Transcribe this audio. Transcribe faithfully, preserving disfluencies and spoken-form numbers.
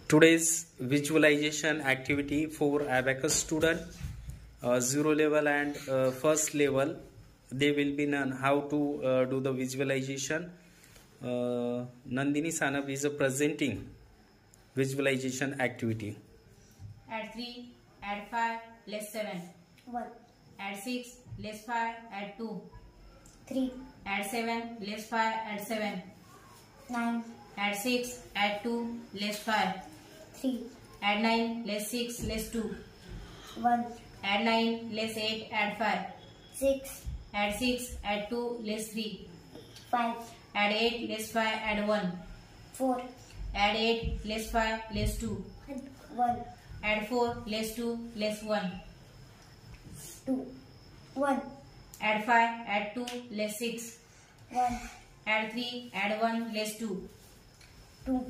Today's visualization activity for abacus student, uh, zero level and uh, first level, they will be learn how to uh, do the visualization. Uh, Nandini Sanab is uh, presenting visualization activity. Add three, add five, less seven. one. Add six, less five, add two. three. Add seven, less five, add seven. nine. Add six, add two, less five. three. Add nine, less six, less two. one. Add nine, less eight, add five. six. Add six, add two, less three. five. Add eight, less five, add one. four. Add eight, less five, less two. one. Add four, less two, less one. two. one. Add five, add two, less six. one. Add three, add one, less two.